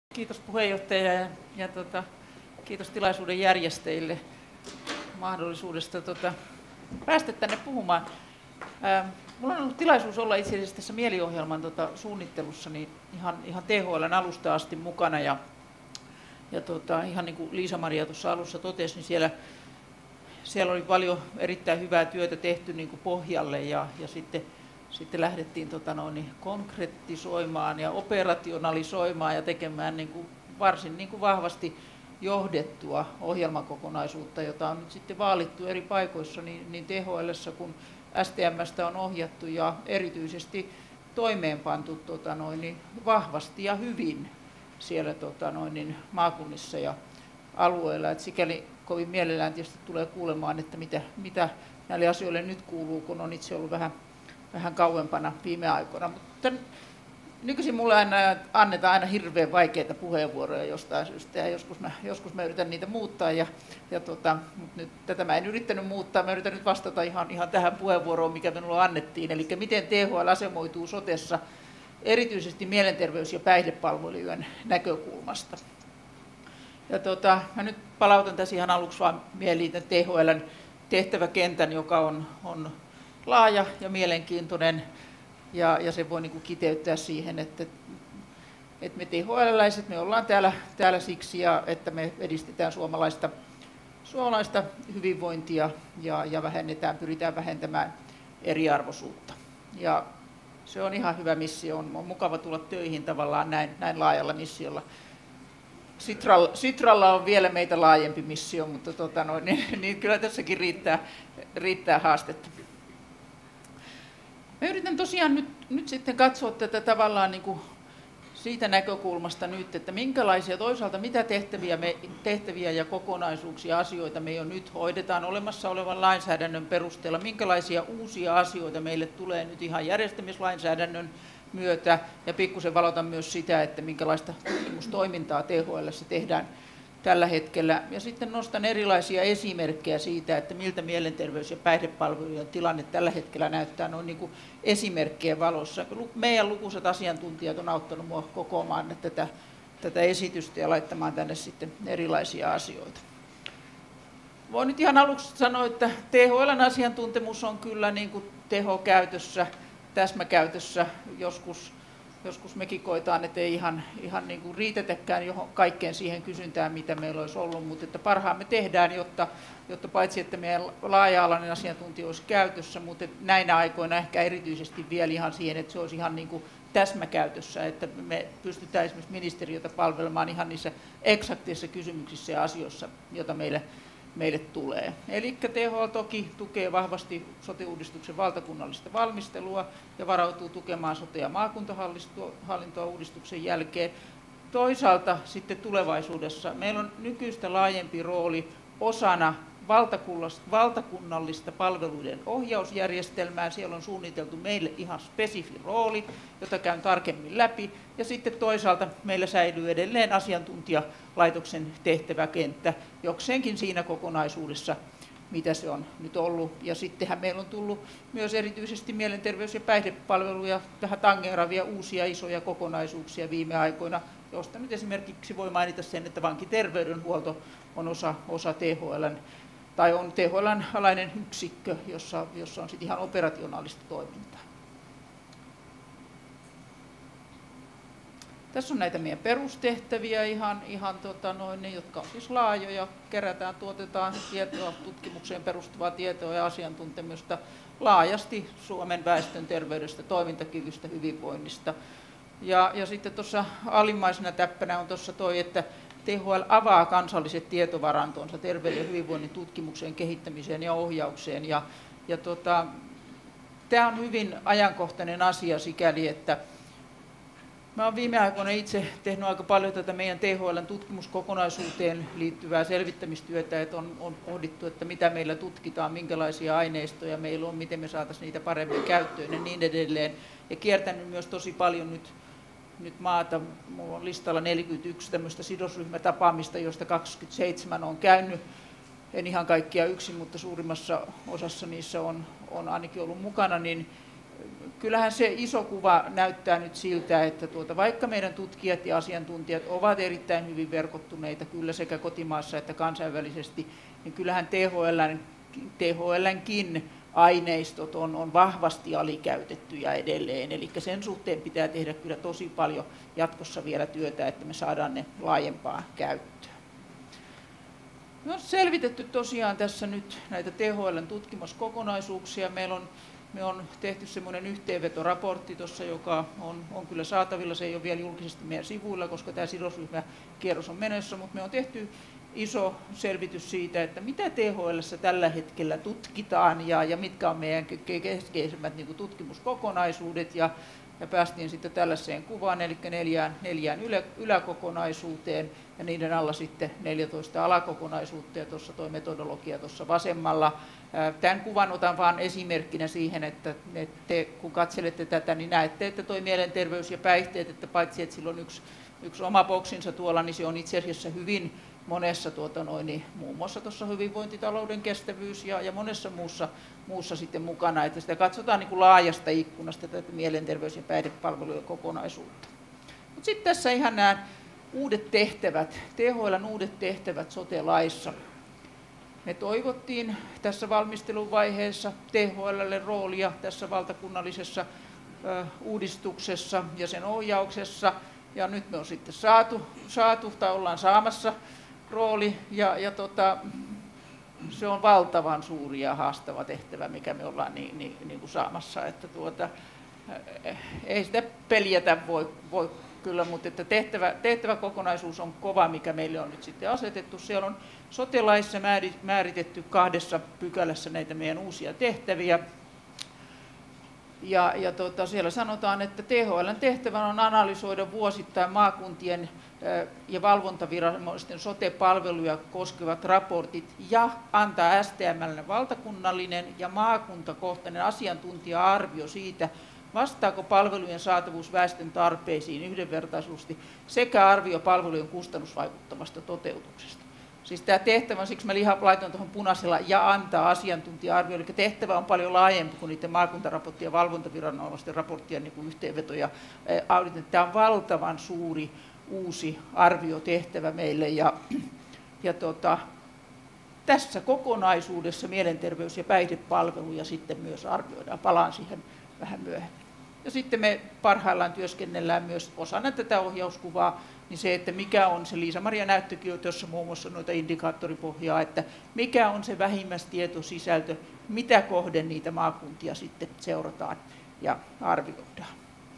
Kiitos puheenjohtaja ja kiitos tilaisuuden järjestäjille mahdollisuudesta päästä tänne puhumaan. Mulla on ollut tilaisuus olla itse asiassa tässä mieliohjelman suunnittelussa niin ihan THL:n alusta asti mukana ja ihan niin kuin Liisa-Maria tuossa alussa totesi, niin siellä oli paljon erittäin hyvää työtä tehty niin kuin pohjalle ja sitten lähdettiin konkretisoimaan ja operationalisoimaan ja tekemään niin kuin varsin niin kuin vahvasti johdettua ohjelmakokonaisuutta, jota on nyt sitten vaalittu eri paikoissa niin THL:ssä kuin STM:stä on ohjattu ja erityisesti toimeenpantu vahvasti ja hyvin siellä maakunnissa ja alueilla. Et sikäli kovin mielellään tietysti tulee kuulemaan, että mitä näille asioille nyt kuuluu, kun on itse ollut vähän kauempana viime aikoina. Mutta nykyisin mulle annetaan aina hirveän vaikeita puheenvuoroja jostain syystä ja joskus mä yritän niitä muuttaa. Mutta nyt tätä mä en yrittänyt muuttaa, mä yritän nyt vastata ihan tähän puheenvuoroon, mikä minulle annettiin. Eli miten THL asemoituu sotessa erityisesti mielenterveys- ja päihdepalvelujen näkökulmasta. Mä nyt palautan tässä ihan aluksi vaan mieliin THL:n tehtäväkentän, joka on laaja ja mielenkiintoinen ja se voi niin kuin kiteyttää siihen, että me THL-läiset me ollaan täällä siksi, että me edistetään suomalaista hyvinvointia ja pyritään vähentämään eriarvoisuutta. Ja se on ihan hyvä missio, on mukava tulla töihin tavallaan näin laajalla missiolla. Sitralla on vielä meitä laajempi missio, mutta niin kyllä tässäkin riittää haastetta. Mä yritän tosiaan nyt sitten katsoa tätä tavallaan niin kuin siitä näkökulmasta nyt, että minkälaisia toisaalta mitä tehtäviä ja kokonaisuuksia asioita me jo nyt hoidetaan olemassa olevan lainsäädännön perusteella, minkälaisia uusia asioita meille tulee nyt ihan järjestämislainsäädännön myötä ja pikkusen valotan myös sitä, että minkälaista tutkimustoimintaa THL:ssä tehdään tällä hetkellä. Ja sitten nostan erilaisia esimerkkejä siitä, että miltä mielenterveys- ja päihdepalvelujen tilanne tällä hetkellä näyttää noin niin kuin esimerkkien valossa. Meidän lukuisat asiantuntijat on auttanut minua kokoamaan tätä esitystä ja laittamaan tänne sitten erilaisia asioita. Voin nyt ihan aluksi sanoa, että THL:n asiantuntemus on kyllä niin kuin tehokäytössä, täsmäkäytössä. Joskus mekin koetaan, että ei ihan niin kuin riitetäkään kaikkeen siihen kysyntään, mitä meillä olisi ollut, mutta että parhaamme tehdään, jotta paitsi että meidän laaja-alainen asiantuntija olisi käytössä, mutta näinä aikoina ehkä erityisesti vielä ihan siihen, että se olisi ihan niin kuin täsmäkäytössä, että me pystytään esimerkiksi ministeriötä palvelemaan ihan niissä eksakteissa kysymyksissä ja asioissa, joita meille tulee. Eli THL toki tukee vahvasti sote-uudistuksen valtakunnallista valmistelua ja varautuu tukemaan sote- ja maakuntahallintoa uudistuksen jälkeen. Toisaalta sitten tulevaisuudessa meillä on nykyistä laajempi rooli osana valtakunnallista palveluiden ohjausjärjestelmää. Siellä on suunniteltu meille ihan spesifi rooli, jota käyn tarkemmin läpi. Ja sitten toisaalta meillä säilyy edelleen asiantuntijalaitoksen tehtäväkenttä, jokseenkin siinä kokonaisuudessa, mitä se on nyt ollut. Ja sittenhän meillä on tullut myös erityisesti mielenterveys- ja päihdepalveluja tähän tangeeravia uusia isoja kokonaisuuksia viime aikoina, josta nyt esimerkiksi voi mainita sen, että vankiterveydenhuolto on osa THL:n tai on THL:n alainen yksikkö, jossa on sitten ihan operationaalista toimintaa. Tässä on näitä meidän perustehtäviä, jotka on siis laajoja. Kerätään, tuotetaan tietoa, tutkimukseen perustuvaa tietoa ja asiantuntemusta laajasti Suomen väestön terveydestä, toimintakyvystä, hyvinvoinnista. Ja sitten tuossa alimmaisena täppänä on tuossa että THL avaa kansalliset tietovarantonsa terveyden ja hyvinvoinnin tutkimukseen, kehittämiseen ja ohjaukseen. Tämä on hyvin ajankohtainen asia sikäli, että mä olen viime aikoina itse tehnyt aika paljon tätä meidän THL:n tutkimuskokonaisuuteen liittyvää selvittämistyötä, että on pohdittu, että mitä meillä tutkitaan, minkälaisia aineistoja meillä on, miten me saataisiin niitä paremmin käyttöön ja niin edelleen. Ja kiertänyt myös tosi paljon nyt maata. Minulla on listalla 41 tämmöistä sidosryhmätapaamista, joista 27 on käynyt. En ihan kaikkia yksin, mutta suurimmassa osassa niissä on ainakin ollut mukana. Niin kyllähän se iso kuva näyttää nyt siltä, että vaikka meidän tutkijat ja asiantuntijat ovat erittäin hyvin verkottuneita kyllä sekä kotimaassa että kansainvälisesti, niin kyllähän THL:nkin aineistot on vahvasti alikäytettyjä edelleen. Eli sen suhteen pitää tehdä kyllä tosi paljon jatkossa vielä työtä, että me saadaan ne laajempaa käyttöön. Me on selvitetty tosiaan tässä nyt näitä THL:n tutkimuskokonaisuuksia. Me on tehty semmoinen yhteenvetoraportti tuossa, joka on kyllä saatavilla. Se ei ole vielä julkisesti meidän sivuilla, koska tämä sidosryhmäkierros on menossa, mutta me on tehty iso selvitys siitä, että mitä THL:ssä tällä hetkellä tutkitaan ja mitkä on meidän keskeisimmät niin kuin tutkimuskokonaisuudet. Ja päästiin sitten tällaiseen kuvaan, eli neljään yläkokonaisuuteen ja niiden alla sitten 14 alakokonaisuutta, ja tuossa tuo metodologia tuossa vasemmalla. Tämän kuvan otan vain esimerkkinä siihen, että te, kun katselette tätä, niin näette, että tuo mielenterveys ja päihteet, että paitsi että sillä on yksi oma boksinsa tuolla, niin se on itse asiassa hyvin monessa, muun muassa tuossa hyvinvointitalouden kestävyys ja monessa muussa sitten mukana, että sitä katsotaan niin kuin laajasta ikkunasta tätä mielenterveys- ja päihdepalvelujen kokonaisuutta. Mutta sitten tässä ihan nämä uudet tehtävät, THL:n uudet tehtävät sote-laissa. Me toivottiin tässä valmistelun vaiheessa THL:lle roolia tässä valtakunnallisessa uudistuksessa ja sen ohjauksessa, ja nyt me on sitten saatu tai ollaan saamassa rooli, ja se on valtavan suuri ja haastava tehtävä, mikä me ollaan niin kuin saamassa, että ei sitä peljätä voi kyllä, mutta että tehtäväkokonaisuus on kova, mikä meille on nyt sitten asetettu. Siellä on sote-laissa määritetty 2 pykälässä näitä meidän uusia tehtäviä. Ja siellä sanotaan, että THL:n tehtävänä on analysoida vuosittain maakuntien ja valvontaviranomaisten sote-palveluja koskevat raportit ja antaa STM:lle valtakunnallinen ja maakuntakohtainen asiantuntija-arvio siitä, vastaako palvelujen saatavuus väestön tarpeisiin yhdenvertaisesti sekä arvio palvelujen kustannusvaikuttavasta toteutuksesta. Siis tämä tehtävä, siksi mä laitoin tuohon punaisella ja antaa asiantuntija-arvio, eli tehtävä on paljon laajempi kuin niiden maakuntaraporttien ja valvontaviranomaisten raporttien niin kuin yhteenvetoja. Tämä on valtavan suuri uusi arviotehtävä meille ja tässä kokonaisuudessa mielenterveys- ja päihdepalveluja sitten myös arvioidaan. Palaan siihen vähän myöhemmin. Ja sitten me parhaillaan työskennellään myös osana tätä ohjauskuvaa, niin se, että mikä on se, Liisa-Maria näyttökin tuossa muun muassa noita indikaattoripohjaa, että mikä on se vähimmäistietosisältö, mitä kohden niitä maakuntia sitten seurataan ja arvioidaan.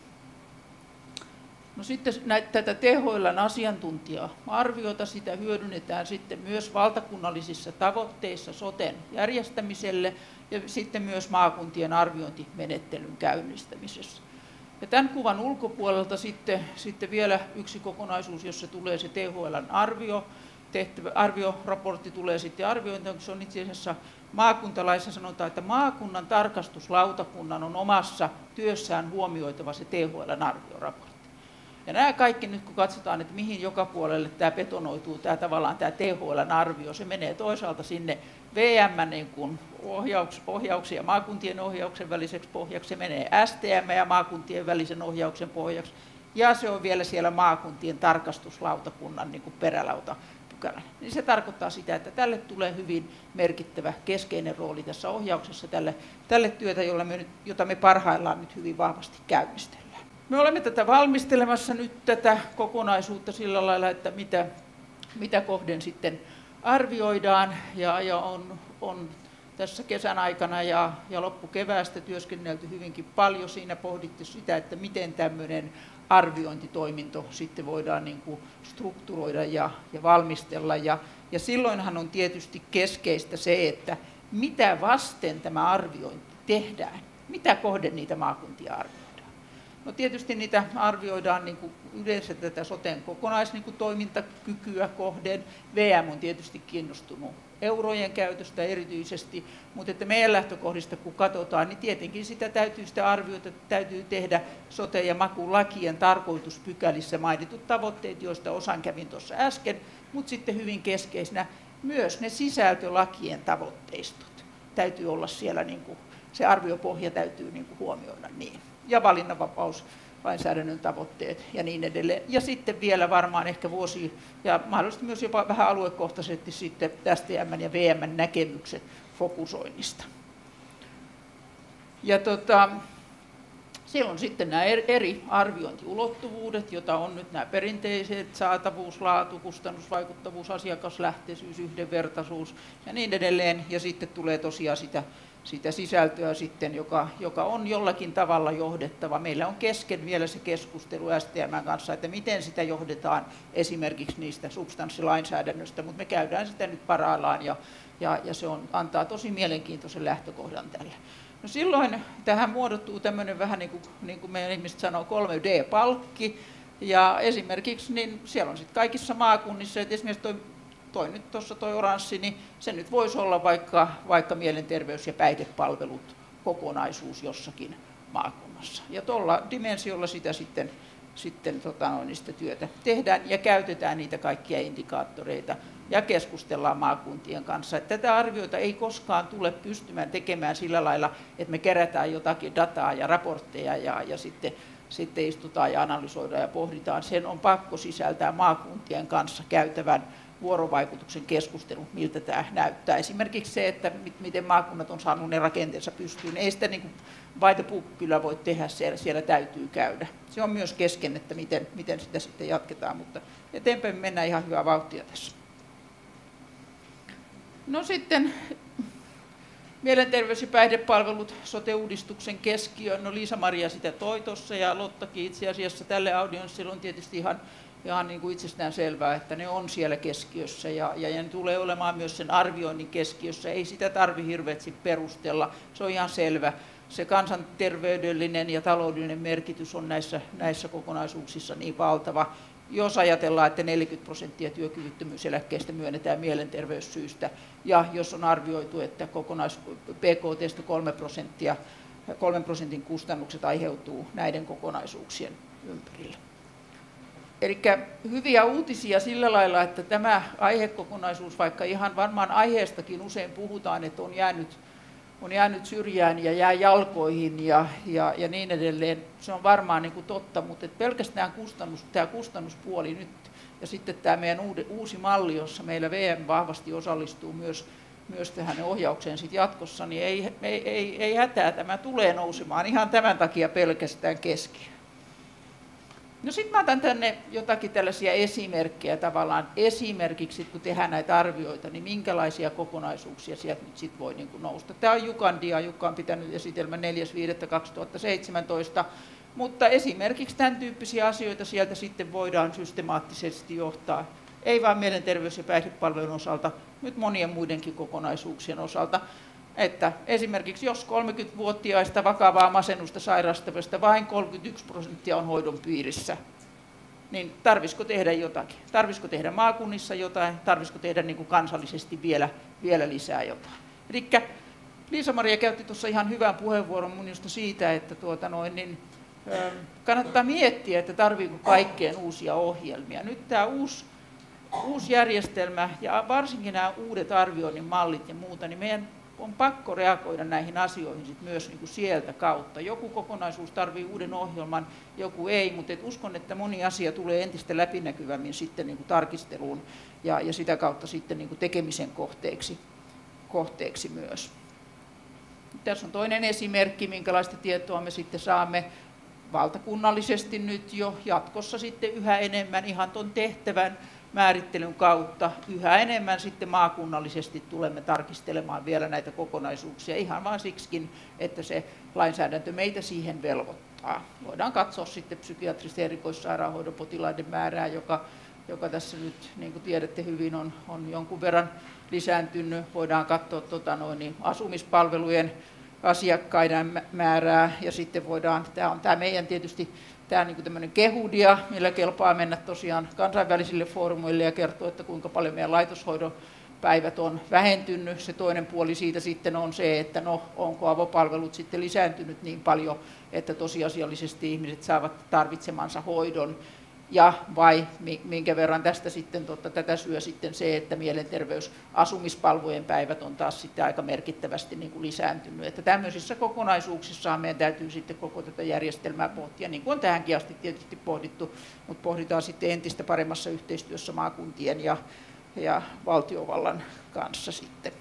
No sitten tätä THL:n asiantuntija-arviota, sitä hyödynnetään sitten myös valtakunnallisissa tavoitteissa soten järjestämiselle ja sitten myös maakuntien arviointimenettelyn käynnistämisessä. Ja tämän kuvan ulkopuolelta sitten vielä yksi kokonaisuus, jossa tulee se THL:n arvioraportti tulee sitten arviointiin, se on itse asiassa maakuntalaissa sanotaan, että maakunnan tarkastuslautakunnan on omassa työssään huomioitava se THL:n arvioraportti. Ja nämä kaikki nyt kun katsotaan, että mihin joka puolelle tämä betonoituu, tämä THL:n arvio, se menee toisaalta sinne VM:n niin kuin ohjauksen ja maakuntien ohjauksen väliseksi pohjaksi, se menee STM ja maakuntien välisen ohjauksen pohjaksi, ja se on vielä siellä maakuntien tarkastuslautakunnan niin kuin perälautapykälänä. Niin se tarkoittaa sitä, että tälle tulee hyvin merkittävä keskeinen rooli tässä ohjauksessa tälle työtä, jota me parhaillaan nyt hyvin vahvasti käynnistellään. Me olemme tätä valmistelemassa nyt tätä kokonaisuutta sillä lailla, että mitä kohden sitten arvioidaan, ja on tässä kesän aikana ja loppukeväästä työskennelty hyvinkin paljon. Siinä pohdittu sitä, että miten tämmöinen arviointitoiminto sitten voidaan niin kuin strukturoida ja valmistella. Ja silloinhan on tietysti keskeistä se, että mitä vasten tämä arviointi tehdään, mitä kohden niitä maakuntia arvioidaan. No tietysti niitä arvioidaan niin kuin yleensä tätä soten kokonaistoimintakykyä kohden. VM on tietysti kiinnostunut eurojen käytöstä erityisesti, mutta että meidän lähtökohdista kun katsotaan, niin tietenkin sitä arviota täytyy tehdä sote- ja makulakien tarkoituspykälissä mainitut tavoitteet, joista osan kävin tuossa äsken, mutta sitten hyvin keskeisenä myös ne sisältölakien tavoitteistot täytyy olla siellä, niin kuin, se arviopohja täytyy niin kuin huomioida niin. ja valinnanvapauslainsäädännön tavoitteet ja niin edelleen. Ja sitten vielä varmaan ehkä vuosi ja mahdollisesti myös jopa vähän aluekohtaisesti sitten STM:n ja VM:n näkemykset fokusoinnista. Ja siellä on sitten nämä eri arviointiulottuvuudet, joita on nyt nämä perinteiset, saatavuus, laatu, kustannusvaikuttavuus, asiakaslähtöisyys, yhdenvertaisuus ja niin edelleen. Ja sitten tulee tosiaan sitä sisältöä sitten, joka on jollakin tavalla johdettava. Meillä on kesken vielä se keskustelu STM:n kanssa, että miten sitä johdetaan esimerkiksi niistä substanssilainsäädännöstä, mutta me käydään sitä nyt parhaillaan ja se antaa tosi mielenkiintoisen lähtökohdan tälle. No silloin tähän muodottuu tämmöinen vähän niin kuin meidän ihmiset sanoo 3D-palkki, ja esimerkiksi niin siellä on sitten kaikissa maakunnissa, että esimerkiksi toi oranssi, niin se nyt voisi olla vaikka mielenterveys- ja päihdepalvelut kokonaisuus jossakin maakunnassa. Ja tuolla dimensiolla sitä sitten sitä työtä tehdään ja käytetään niitä kaikkia indikaattoreita ja keskustellaan maakuntien kanssa. Että tätä arviota ei koskaan tule pystymään tekemään sillä lailla, että me kerätään jotakin dataa ja raportteja ja sitten istutaan ja analysoidaan ja pohditaan. Sen on pakko sisältää maakuntien kanssa käytävän vuorovaikutuksen keskustelu, miltä tämä näyttää. Esimerkiksi se, että miten maakunnat on saanut ne rakenteensa pystyyn. Ei sitä niin kuin by the book kyllä voi tehdä, siellä täytyy käydä. Se on myös kesken, että miten sitä sitten jatketaan, mutta eteenpäin mennään ihan hyvää vauhtia tässä. No sitten mielenterveys- ja päihdepalvelut sote-uudistuksen keskiöön. No Liisa-Maria sitä toi tuossa ja Lottakin itse asiassa tälle audienssille on tietysti ihan niin kuin itsestään selvää, että ne on siellä keskiössä ja ne tulee olemaan myös sen arvioinnin keskiössä. Ei sitä tarvitse hirveästi perustella, se on ihan selvä. Se kansanterveydellinen ja taloudellinen merkitys on näissä kokonaisuuksissa niin valtava. Jos ajatellaan, että 40% työkyvyttömyyseläkkeestä myönnetään mielenterveyssyistä, ja jos on arvioitu, että PKT:stä 3% kustannukset aiheutuu näiden kokonaisuuksien ympärillä. Eli hyviä uutisia sillä lailla, että tämä aihekokonaisuus, vaikka ihan varmaan aiheestakin usein puhutaan, että on jäänyt syrjään ja jää jalkoihin ja niin edelleen. Se on varmaan niin kuin totta, mutta pelkästään tämä kustannuspuoli nyt ja sitten tämä meidän uusi malli, jossa meillä VM vahvasti osallistuu myös tähän ohjaukseen sit jatkossa, niin ei hätää, tämä tulee nousemaan ihan tämän takia pelkästään keskiöön. No sitten mä otan tänne jotakin tällaisia esimerkkejä tavallaan. Esimerkiksi kun tehdään näitä arvioita, niin minkälaisia kokonaisuuksia sieltä nyt sit voi niin kuin nousta. Tämä on Jukan dia, Jukka on pitänyt esitelmän 4.5.2017, mutta esimerkiksi tämän tyyppisiä asioita sieltä sitten voidaan systemaattisesti johtaa. Ei vain mielenterveys- ja päihdepalvelun osalta, nyt monien muidenkin kokonaisuuksien osalta. Että esimerkiksi jos 30-vuotiaista vakavaa masennusta sairastavista vain 31% on hoidon piirissä, niin tarvitsisiko tehdä jotakin? Tarvitsisiko tehdä maakunnissa jotain? Tarvitsisiko tehdä niin kuin kansallisesti vielä lisää jotain? Eli Liisa-Maria käytti tuossa ihan hyvän puheenvuoron minusta siitä, että kannattaa miettiä, että tarvitseeko kaikkeen uusia ohjelmia. Nyt tämä uusi järjestelmä ja varsinkin nämä uudet arvioinnin mallit ja muuta, niin meidän on pakko reagoida näihin asioihin sit myös niin kuin sieltä kautta. Joku kokonaisuus tarvitsee uuden ohjelman, joku ei, mutta uskon, että moni asia tulee entistä läpinäkyvämmin sitten niin kuin tarkisteluun ja sitä kautta sitten niin kuin tekemisen kohteeksi myös. Tässä on toinen esimerkki, minkälaista tietoa me sitten saamme valtakunnallisesti nyt jo jatkossa sitten yhä enemmän ihan tuon tehtävän määrittelyn kautta yhä enemmän sitten maakunnallisesti tulemme tarkistelemaan vielä näitä kokonaisuuksia ihan vain siksikin, että se lainsäädäntö meitä siihen velvoittaa. Voidaan katsoa sitten psykiatristen erikoissairaanhoidon potilaiden määrää, joka tässä nyt, niin kuin tiedätte hyvin, on jonkun verran lisääntynyt. Voidaan katsoa asumispalvelujen asiakkaiden määrää ja sitten tämä on tämä meidän tietysti tämä on niin tämmöinen kehudia, millä kelpaa mennä tosiaan kansainvälisille foorumeille ja kertoa, että kuinka paljon meidän laitoshoidon päivät on vähentynyt. Se toinen puoli siitä sitten on se, että onko avopalvelut sitten lisääntynyt niin paljon, että tosiasiallisesti ihmiset saavat tarvitsemansa hoidon. ja vai minkä verran tästä sitten tätä syö sitten se, että mielenterveysasumispalvelujen päivät on taas sitten aika merkittävästi niin kuin lisääntynyt. Että tämmöisissä kokonaisuuksissaan meidän täytyy sitten koko tätä järjestelmää pohtia, niin kuin on tähänkin asti tietysti pohdittu, mutta pohditaan sitten entistä paremmassa yhteistyössä maakuntien ja valtiovallan kanssa sitten.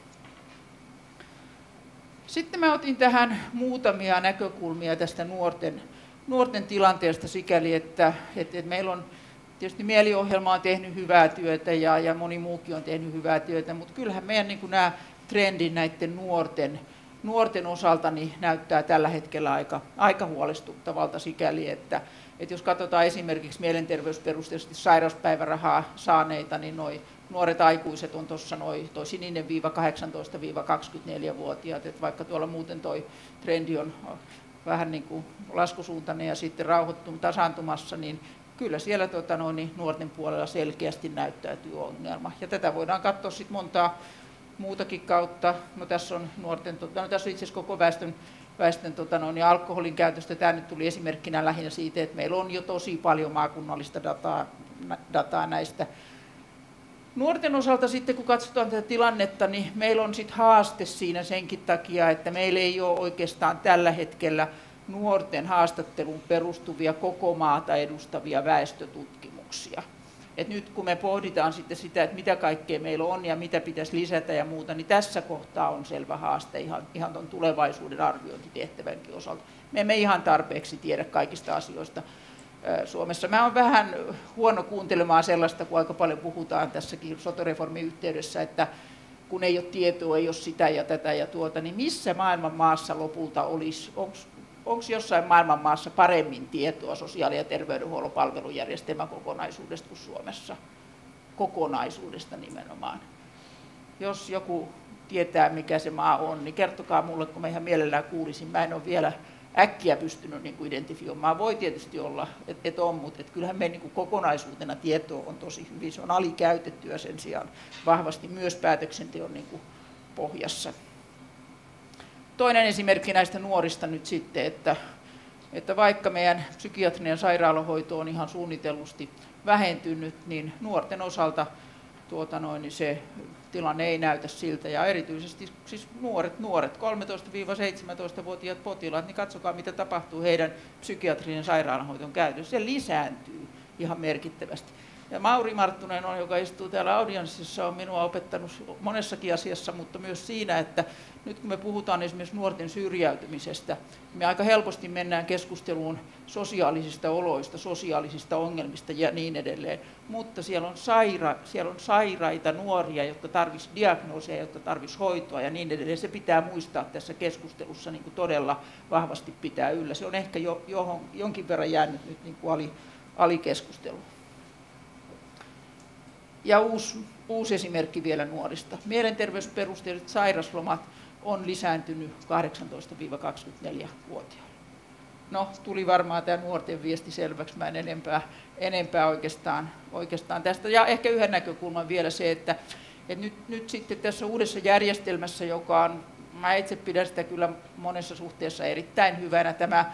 Sitten mä otin tähän muutamia näkökulmia tästä nuorten tilanteesta sikäli, että meillä on tietysti Mieli-ohjelma on tehnyt hyvää työtä ja moni muukin on tehnyt hyvää työtä, mutta kyllähän meidän niin kuin nämä trendit näiden nuorten osalta niin näyttää tällä hetkellä aika huolestuttavalta sikäli, että jos katsotaan esimerkiksi mielenterveysperusteisesti sairauspäivärahaa saaneita, niin nuoret aikuiset on tuossa toi sininen viiva 18-24-vuotiaat, että vaikka tuolla muuten toi trendi on vähän niin kuin laskusuuntainen ja sitten tasaantumassa, niin kyllä siellä nuorten puolella selkeästi näyttäytyy ongelma. Ja tätä voidaan katsoa sitten montaa muutakin kautta. No tässä on tässä on itse asiassa koko väestön alkoholin käytöstä. Tämä nyt tuli esimerkkinä lähinnä siitä, että meillä on jo tosi paljon maakunnallista dataa näistä. Nuorten osalta sitten, kun katsotaan tätä tilannetta, niin meillä on sitten haaste siinä senkin takia, että meillä ei ole oikeastaan tällä hetkellä nuorten haastatteluun perustuvia koko maata edustavia väestötutkimuksia. Et nyt kun me pohditaan sitten sitä, että mitä kaikkea meillä on ja mitä pitäisi lisätä ja muuta, niin tässä kohtaa on selvä haaste ihan tuon tulevaisuuden arviointitehtävänkin osalta. Me emme ihan tarpeeksi tiedä kaikista asioista Suomessa. Mä olen vähän huono kuuntelemaan sellaista, kun aika paljon puhutaan tässäkin sote-reformin yhteydessä, että kun ei ole tietoa, ei ole sitä ja tätä ja tuota, niin missä maailman maassa lopulta olisi, onko jossain maailman maassa paremmin tietoa sosiaali- ja terveydenhuollon palvelujärjestelmän kokonaisuudesta kuin Suomessa? Kokonaisuudesta nimenomaan. Jos joku tietää, mikä se maa on, niin kertokaa mulle, kun mä ihan mielellään kuulisin. Mä en ole vielä äkkiä pystynyt niin kuin identifioimaan. Voi tietysti olla, että on, mutta kyllähän me niin kuin kokonaisuutena tietoa on tosi hyvin. Se on alikäytettyä sen sijaan vahvasti myös päätöksenteon niin kuin pohjassa. Toinen esimerkki näistä nuorista nyt sitten, että vaikka meidän psykiatrinen sairaalahoito on ihan suunnitellusti vähentynyt, niin nuorten osalta niin se tilanne ei näytä siltä. Ja erityisesti siis nuoret 13-17-vuotiaat potilaat, niin katsokaa mitä tapahtuu heidän psykiatrinen sairaalahoidon käytössä. Se lisääntyy ihan merkittävästi. Ja Mauri Marttunen, joka istuu täällä audienssissa, on minua opettanut monessakin asiassa, mutta myös siinä, että nyt kun me puhutaan esimerkiksi nuorten syrjäytymisestä, me aika helposti mennään keskusteluun sosiaalisista oloista, sosiaalisista ongelmista ja niin edelleen. Mutta siellä on sairaita nuoria, jotka tarvitsisivat diagnoosia, jotka tarvitsisivat hoitoa ja niin edelleen. Se pitää muistaa tässä keskustelussa niin kuin todella vahvasti pitää yllä. Se on ehkä jonkin verran jäänyt nyt niin kuin alikeskusteluun. Ja uusi esimerkki vielä nuorista. Mielenterveysperusteiset sairaslomat on lisääntynyt 18-24-vuotiailla. No, tuli varmaan tämä nuorten viesti selväksi, mä en enempää oikeastaan tästä. Ja ehkä yhden näkökulman vielä se, että nyt sitten tässä uudessa järjestelmässä, joka on, mä itse pidän sitä kyllä monessa suhteessa erittäin hyvänä, tämä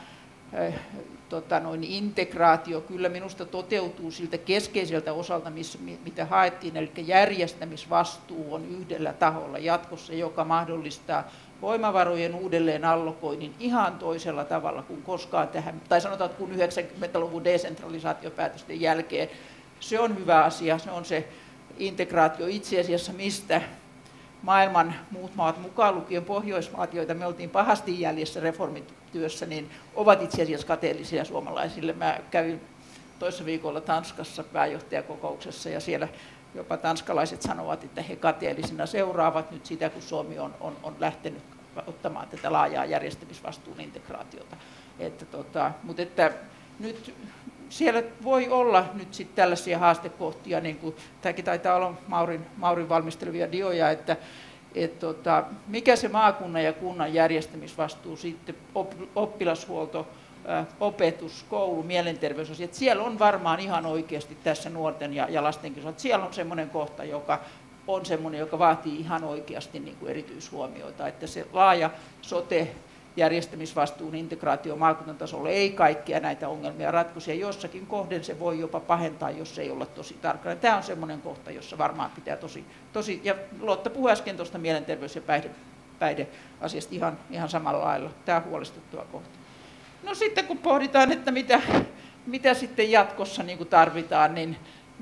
integraatio kyllä minusta toteutuu siltä keskeiseltä osalta, mitä haettiin, eli järjestämisvastuu on yhdellä taholla jatkossa, joka mahdollistaa voimavarojen uudelleen allokoinnin ihan toisella tavalla kuin koskaan tähän, tai sanotaan, että kun 90-luvun desentralisaatiopäätösten jälkeen. Se on hyvä asia, se on se integraatio itse asiassa, mistä maailman muut maat, mukaan lukien Pohjoismaat, joita me oltiin pahasti jäljessä reformityössä, niin ovat itse asiassa kateellisia suomalaisille. Mä kävin toissa viikolla Tanskassa pääjohtajakokouksessa ja siellä jopa tanskalaiset sanovat, että he kateellisina seuraavat nyt sitä, kun Suomi on lähtenyt ottamaan tätä laajaa järjestämisvastuun integraatiota. Mutta nyt siellä voi olla nyt sitten tällaisia haastekohtia, niin kuin tämäkin taitaa olla Maurin valmistelevia dioja, että mikä se maakunnan ja kunnan järjestämisvastuu sitten, oppilashuolto, opetus, koulu, mielenterveysasiat, siellä on varmaan ihan oikeasti tässä nuorten ja lastenkin osalta, siellä on semmoinen kohta, joka on semmoinen, joka vaatii ihan oikeasti niin kuin erityishuomioita, että se laaja sote järjestämisvastuun integraatio maakuntatasolle ei kaikkia näitä ongelmia ratkaise. Jossakin kohden se voi jopa pahentaa, jos ei olla tosi tarkkana. Tämä on semmoinen kohta, jossa varmaan pitää tosi ja Lotta puhui äsken tuosta mielenterveys- ja päihdeasiasta ihan samalla lailla. Tämä on huolestuttava kohta. No sitten kun pohditaan, että mitä sitten jatkossa niin kuin tarvitaan, niin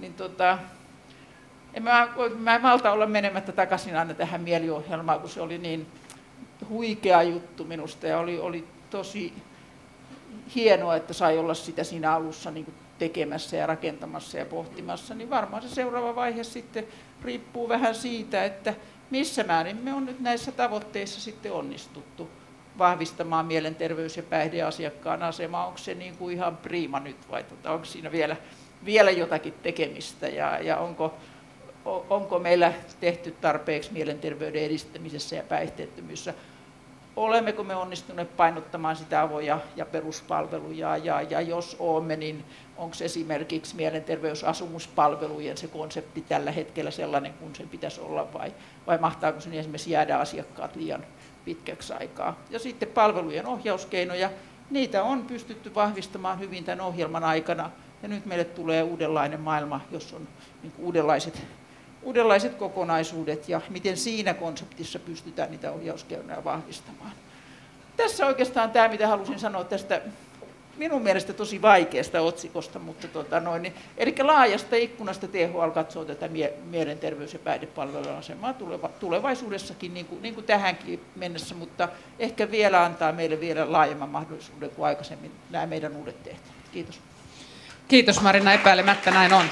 mä en malta olla menemättä takaisin aina tähän mieliohjelmaan, kun se oli niin huikea juttu minusta ja oli tosi hienoa, että sai olla sitä siinä alussa niin kuin tekemässä ja rakentamassa ja pohtimassa, niin varmaan se seuraava vaihe sitten riippuu vähän siitä, että missä määrin me on nyt näissä tavoitteissa sitten onnistuttu vahvistamaan mielenterveys- ja päihdeasiakkaan asemaa. Onko se niin kuin ihan priima nyt vai onko siinä vielä jotakin tekemistä ja onko meillä tehty tarpeeksi mielenterveyden edistämisessä ja päihteettömyydessä? Olemmeko me onnistuneet painottamaan sitä avoja ja peruspalveluja ja jos olemme, niin onko esimerkiksi mielenterveysasumuspalvelujen se konsepti tällä hetkellä sellainen kuin sen pitäisi olla vai mahtaako sen esimerkiksi jäädä asiakkaat liian pitkäksi aikaa? Ja sitten palvelujen ohjauskeinoja, niitä on pystytty vahvistamaan hyvin tämän ohjelman aikana ja nyt meille tulee uudenlainen maailma, jossa on niin kuin uudenlaiset kokonaisuudet ja miten siinä konseptissa pystytään niitä ohjauskeinoja vahvistamaan. Tässä oikeastaan tämä, mitä halusin sanoa tästä minun mielestä tosi vaikeasta otsikosta, mutta eli laajasta ikkunasta THL katsoo tätä mielenterveys- ja päihdepalvelujen asemaa tulevaisuudessakin niin kuin tähänkin mennessä, mutta ehkä vielä antaa meille vielä laajemman mahdollisuuden kuin aikaisemmin nämä meidän uudet tehtävät. Kiitos. Kiitos Marina, epäilemättä näin on.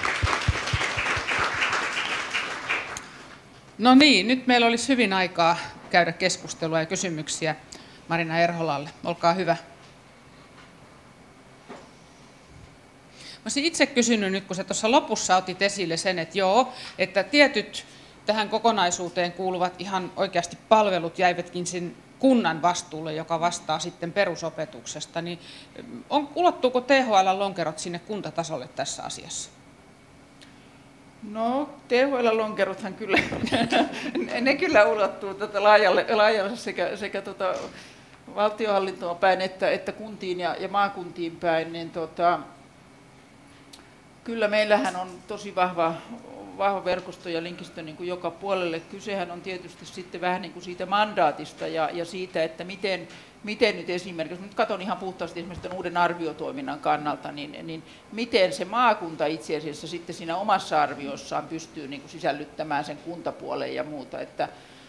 No niin, nyt meillä olisi hyvin aikaa käydä keskustelua ja kysymyksiä Marina Erholalle. Olkaa hyvä. Mä olisin itse kysynyt nyt, kun sä tuossa lopussa otit esille sen, että tietyt tähän kokonaisuuteen kuuluvat ihan oikeasti palvelut jäivätkin sen kunnan vastuulle, joka vastaa sitten perusopetuksesta, niin ulottuuko THL-lonkerot sinne kuntatasolle tässä asiassa? No, THL-lonkerothan kyllä, ne kyllä ulottuu laajalle sekä valtionhallintoon päin että kuntiin ja maakuntiin päin, niin kyllä meillähän on tosi vahva verkosto ja linkistö niin kuin joka puolelle. Kysehän on tietysti sitten vähän niin kuin siitä mandaatista ja siitä, että miten nyt esimerkiksi, nyt katson ihan puhtaasti esimerkiksi tämän uuden arviotoiminnan kannalta, niin miten se maakunta itse asiassa sitten siinä omassa arviossaan pystyy niin kuin sisällyttämään sen kuntapuoleen ja muuta, että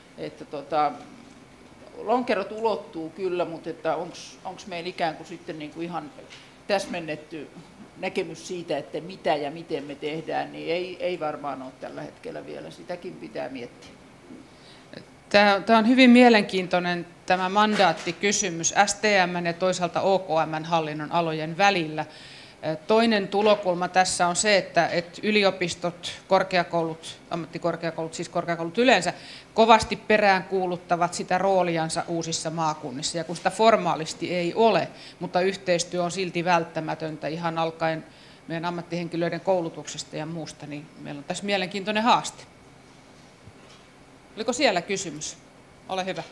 lonkerot ulottuu kyllä, mutta että onko meillä ikään kuin sitten niin kuin ihan täsmennetty näkemys siitä, että mitä ja miten me tehdään, niin ei varmaan ole tällä hetkellä vielä. Sitäkin pitää miettiä. Tämä on hyvin mielenkiintoinen tämä mandaattikysymys STM ja toisaalta OKM:n hallinnon alojen välillä. Toinen tulokulma tässä on se, että yliopistot, korkeakoulut, ammattikorkeakoulut, siis korkeakoulut yleensä, kovasti peräänkuuluttavat sitä rooliansa uusissa maakunnissa. Ja kun sitä formaalisti ei ole, mutta yhteistyö on silti välttämätöntä ihan alkaen meidän ammattihenkilöiden koulutuksesta ja muusta, niin meillä on tässä mielenkiintoinen haaste. Oliko siellä kysymys? Ole hyvä.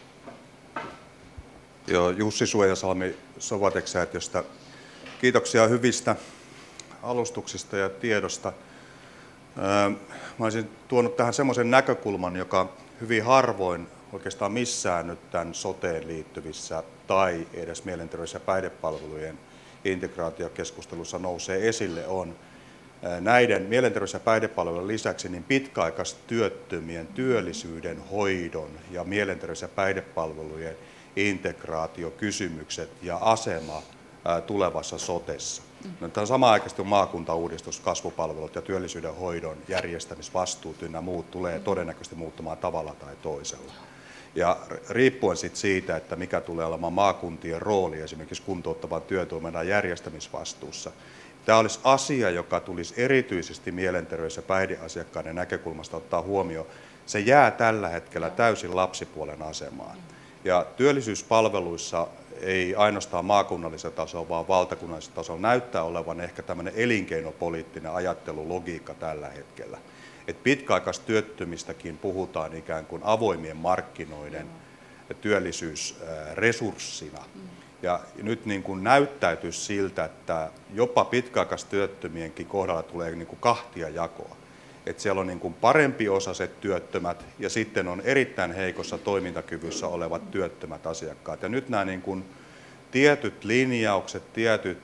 Joo, Jussi Suojasalmi Sovatek-säätiöstä. Kiitoksia hyvistä alustuksista ja tiedosta. Mä olisin tuonut tähän semmoisen näkökulman, joka hyvin harvoin oikeastaan missään nyt tämän soteen liittyvissä tai edes mielenterveys- ja päihdepalvelujen integraatiokeskustelussa nousee esille, on näiden mielenterveys- ja päihdepalvelujen lisäksi niin pitkäaikaistyöttömien työllisyyden hoidon ja mielenterveys- ja päihdepalvelujen integraatiokysymykset ja asema tulevassa sotessa. Tämä samanaikaisesti maakuntauudistus, kasvupalvelut ja työllisyyden hoidon järjestämisvastuut ynnä muut tulee todennäköisesti muuttumaan tavalla tai toisella. Ja riippuen siitä, että mikä tulee olemaan maakuntien rooli esimerkiksi kuntouttavan työtoiminnan järjestämisvastuussa, tämä olisi asia, joka tulisi erityisesti mielenterveys- ja päihdeasiakkaiden näkökulmasta ottaa huomioon. Se jää tällä hetkellä täysin lapsipuolen asemaan. Ja työllisyyspalveluissa ei ainoastaan maakunnallisella tasolla, vaan valtakunnallisella tasolla näyttää olevan ehkä tämmöinen elinkeinopoliittinen ajattelulogiikka tällä hetkellä. Et pitkäaikaistyöttömistäkin puhutaan ikään kuin avoimien markkinoiden työllisyysresurssina. Ja nyt niin kuin näyttäytyy siltä, että jopa pitkäaikaistyöttömienkin kohdalla tulee niin kuin kahtia jakoa. Että siellä on niin kuin parempiosaiset työttömät ja sitten on erittäin heikossa toimintakyvyssä olevat työttömät asiakkaat. Ja nyt nämä niin kuin tietyt linjaukset, tietyt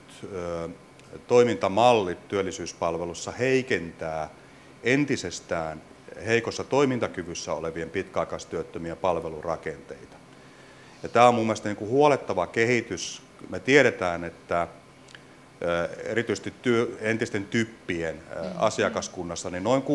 toimintamallit työllisyyspalvelussa heikentää entisestään heikossa toimintakyvyssä olevien pitkäaikaistyöttömien palvelurakenteita. Ja tämä on mun mielestä niin kuin huolettava kehitys. Me tiedetään, että erityisesti entisten typpien asiakaskunnassa niin noin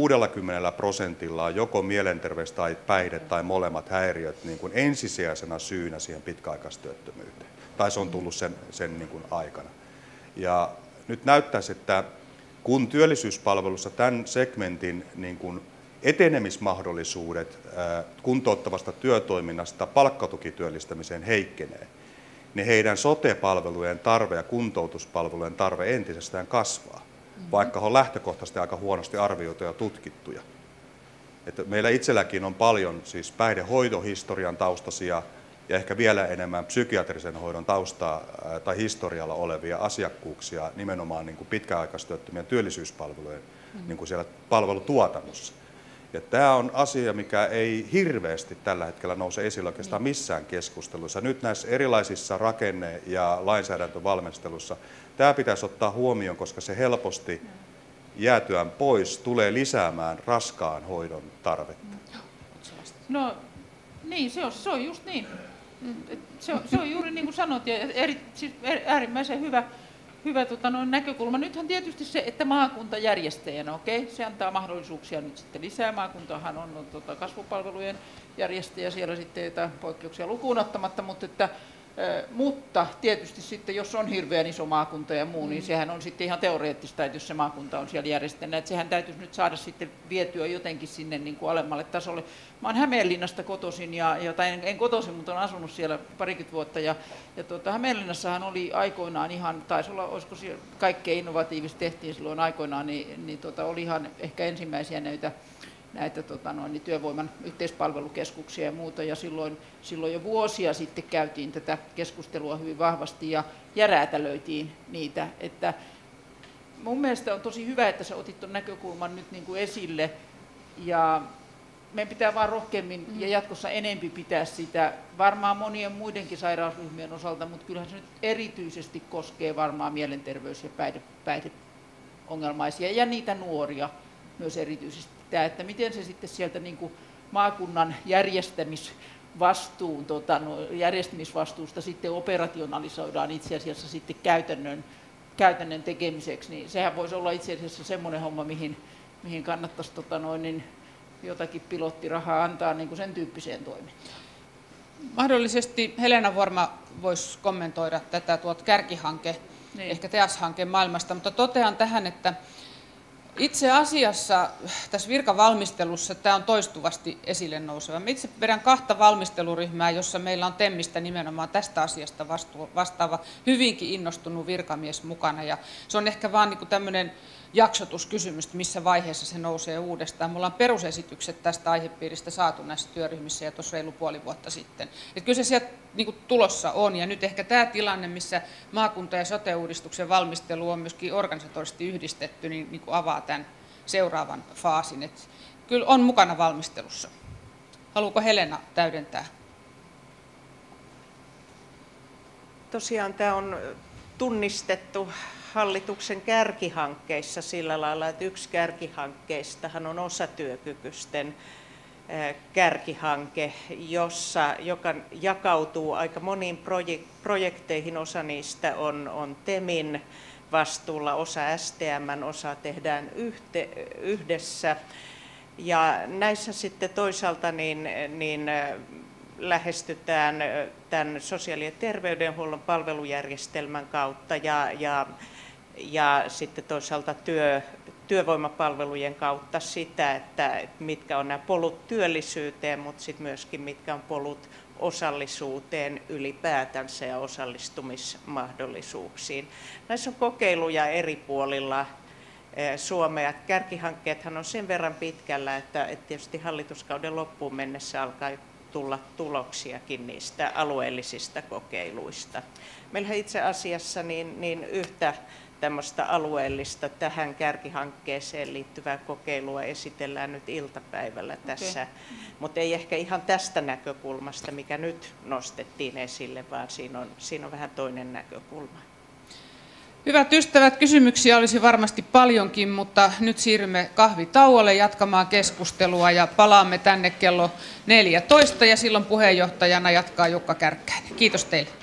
60% on joko mielenterveys- tai päihde- tai molemmat häiriöt niin kuin ensisijaisena syynä siihen pitkäaikaistyöttömyyteen. Tai se on tullut sen niin kuin aikana. Ja nyt näyttäisi, että kun työllisyyspalvelussa tämän segmentin niin kuin etenemismahdollisuudet kuntouttavasta työtoiminnasta palkkatukityöllistämiseen heikkenee, niin heidän sote-palvelujen tarve ja kuntoutuspalvelujen tarve entisestään kasvaa, vaikka he on lähtökohtaisesti aika huonosti arvioituja ja tutkittuja. Että meillä itselläkin on paljon siis päihdehoitohistorian taustaisia ja ehkä vielä enemmän psykiatrisen hoidon taustaa tai historialla olevia asiakkuuksia nimenomaan niin kuin pitkäaikaistyöttömien työllisyyspalvelujen niin kuin siellä palvelutuotannossa. Ja tämä on asia, mikä ei hirveästi tällä hetkellä nouse esille oikeastaan missään keskustelussa. Nyt näissä erilaisissa rakenne- ja lainsäädäntövalmistelussa tämä pitäisi ottaa huomioon, koska se helposti jäätyään pois tulee lisäämään raskaan hoidon tarvetta. No niin, se on just niin. Se on juuri niin kuin sanot, ja siis äärimmäisen hyvä näkökulma. Nythän tietysti se, että maakunta järjestäjänä, se antaa mahdollisuuksia nyt sitten lisää. Maakuntahan on kasvupalvelujen järjestäjä siellä sitten jotain poikkeuksia lukuun ottamatta, mutta tietysti sitten, jos on hirveän iso maakunta ja muu, niin sehän on sitten ihan teoreettista, että jos se maakunta on siellä järjestäjänä, että sehän täytyisi nyt saada sitten vietyä jotenkin sinne niin kuin alemmalle tasolle. Mä oon Hämeenlinnasta kotoisin, tai en kotoisin, mutta olen asunut siellä parikymmentä vuotta, ja Hämeenlinnassahan oli aikoinaan ihan, taisi olla, olisiko siellä kaikkein innovatiivisesti tehtiin silloin aikoinaan, oli ihan ehkä ensimmäisiä näitä työvoiman yhteispalvelukeskuksia ja muuta, ja silloin jo vuosia sitten käytiin tätä keskustelua hyvin vahvasti ja räätälöitiin niitä. Että mun mielestä on tosi hyvä, että sä otit tuon näkökulman nyt niin kuin esille, ja meidän pitää vaan rohkeammin ja jatkossa enempi pitää sitä, varmaan monien muidenkin sairausryhmien osalta, mutta kyllähän se nyt erityisesti koskee varmaan mielenterveys- ja päihdeongelmaisia ja niitä nuoria myös erityisesti. Että miten se sitten sieltä niin kuin maakunnan järjestämisvastuusta sitten operationalisoidaan itse asiassa sitten käytännön tekemiseksi, niin sehän voisi olla itse asiassa semmoinen homma, mihin kannattaisi jotakin pilottirahaa antaa niin kuin sen tyyppiseen toimintaan. Mahdollisesti Helena Vorma voisi kommentoida tätä kärkihanke, ehkä TEAS-hankkeen maailmasta, mutta totean tähän, että itse asiassa tässä virkavalmistelussa tämä on toistuvasti esille nouseva. Mä itse vedän 2 valmisteluryhmää, jossa meillä on TEMistä nimenomaan tästä asiasta vastaava hyvinkin innostunut virkamies mukana. Ja se on ehkä vaan niin tämmöinen jaksotuskysymys, missä vaiheessa se nousee uudestaan. Me ollaan perusesitykset tästä aihepiiristä saatu näissä työryhmissä ja tuossa reilu puoli vuotta sitten. Et kyllä se sieltä niin tulossa on, ja nyt ehkä tämä tilanne, missä maakunta- ja sote-uudistuksen valmistelu on myöskin organisatorisesti yhdistetty, niin avaa tämän seuraavan faasin. Et kyllä on mukana valmistelussa. Haluaako Helena täydentää? Tosiaan tämä on tunnistettu hallituksen kärkihankkeissa sillä lailla, että yksi kärkihankkeistahan on osatyökykyisten kärkihanke, joka jakautuu aika moniin projekteihin. Osa niistä on TEMin vastuulla, osa STM:n, osa tehdään yhdessä. Ja näissä sitten toisaalta niin lähestytään tämän sosiaali- ja terveydenhuollon palvelujärjestelmän kautta ja sitten toisaalta työvoimapalvelujen kautta sitä, että mitkä on nämä polut työllisyyteen, mutta sitten myöskin mitkä on polut osallisuuteen ylipäätänsä ja osallistumismahdollisuuksiin. Näissä on kokeiluja eri puolilla Suomea. Kärkihankkeethan on sen verran pitkällä, että tietysti hallituskauden loppuun mennessä alkaa tulla tuloksiakin niistä alueellisista kokeiluista. Meillähän itse asiassa niin yhtä tämmöistä alueellista tähän kärkihankkeeseen liittyvää kokeilua esitellään nyt iltapäivällä tässä, mutta ei ehkä ihan tästä näkökulmasta, mikä nyt nostettiin esille, vaan siinä on vähän toinen näkökulma. Hyvät ystävät, kysymyksiä olisi varmasti paljonkin, mutta nyt siirrymme kahvitauolle jatkamaan keskustelua ja palaamme tänne kello 14 ja silloin puheenjohtajana jatkaa Jukka Kärkkäinen. Kiitos teille.